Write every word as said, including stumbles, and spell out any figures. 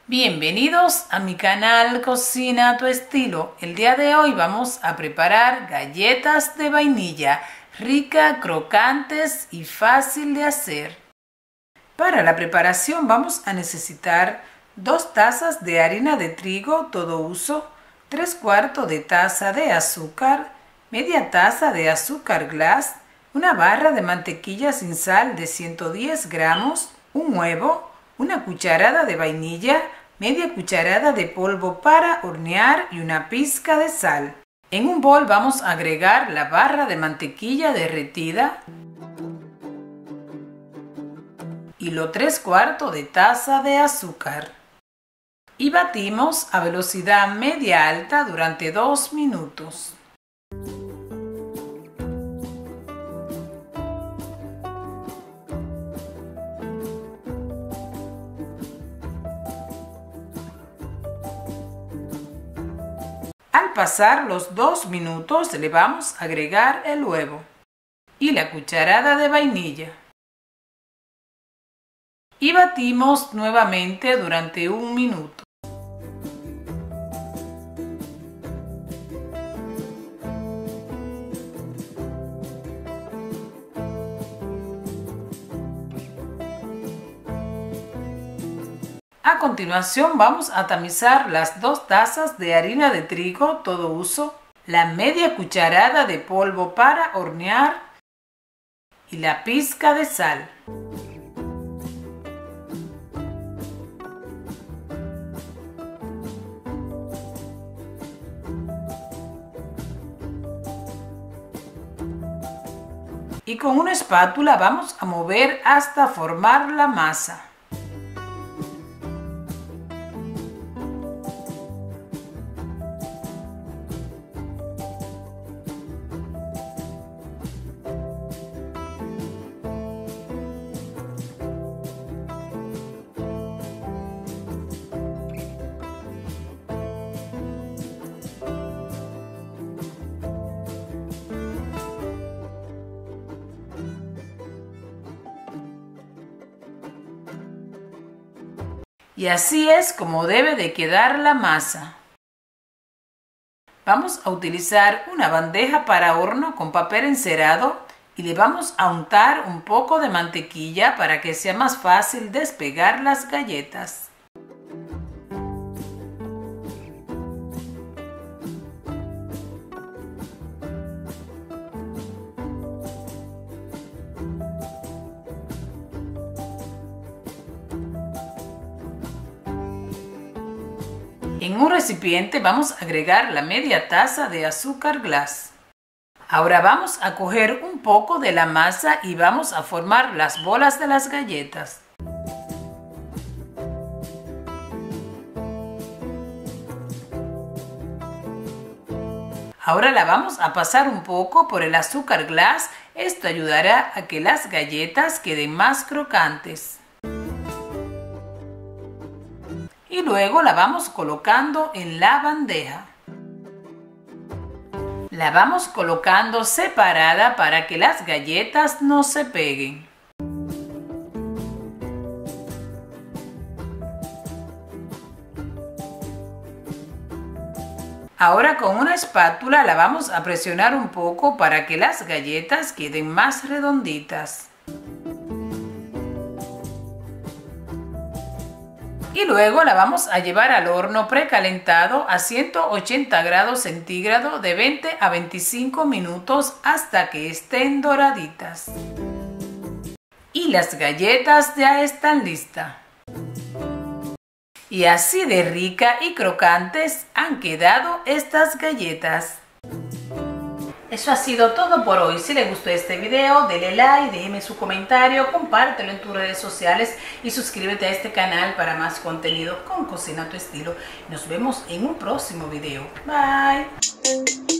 Bienvenidos a mi canal Cocina a tu estilo. El día de hoy vamos a preparar galletas de vainilla, ricas, crocantes y fácil de hacer. Para la preparación vamos a necesitar dos tazas de harina de trigo todo uso, tres cuartos de taza de azúcar, media taza de azúcar glass, una barra de mantequilla sin sal de ciento diez gramos, un huevo, una cucharada de vainilla, media cucharada de polvo para hornear y una pizca de sal. En un bol vamos a agregar la barra de mantequilla derretida y los tres cuartos de taza de azúcar. Y batimos a velocidad media alta durante dos minutos. Al pasar los dos minutos le vamos a agregar el huevo y la cucharada de vainilla. Y batimos nuevamente durante un minuto. A continuación vamos a tamizar las dos tazas de harina de trigo todo uso, la media cucharada de polvo para hornear y la pizca de sal. Y con una espátula vamos a mover hasta formar la masa. Y así es como debe de quedar la masa. Vamos a utilizar una bandeja para horno con papel encerado y le vamos a untar un poco de mantequilla para que sea más fácil despegar las galletas. En un recipiente vamos a agregar la media taza de azúcar glass. Ahora vamos a coger un poco de la masa y vamos a formar las bolas de las galletas. Ahora la vamos a pasar un poco por el azúcar glass. Esto ayudará a que las galletas queden más crocantes. Y luego la vamos colocando en la bandeja. La vamos colocando separada para que las galletas no se peguen. Ahora con una espátula la vamos a presionar un poco para que las galletas queden más redonditas. Y luego la vamos a llevar al horno precalentado a ciento ochenta grados centígrados de veinte a veinticinco minutos hasta que estén doraditas. Y las galletas ya están listas. Y así de rica y crocantes han quedado estas galletas. Eso ha sido todo por hoy. Si les gustó este video, denle like, déjeme su comentario, compártelo en tus redes sociales y suscríbete a este canal para más contenido con Cocina a tu estilo. Nos vemos en un próximo video. Bye.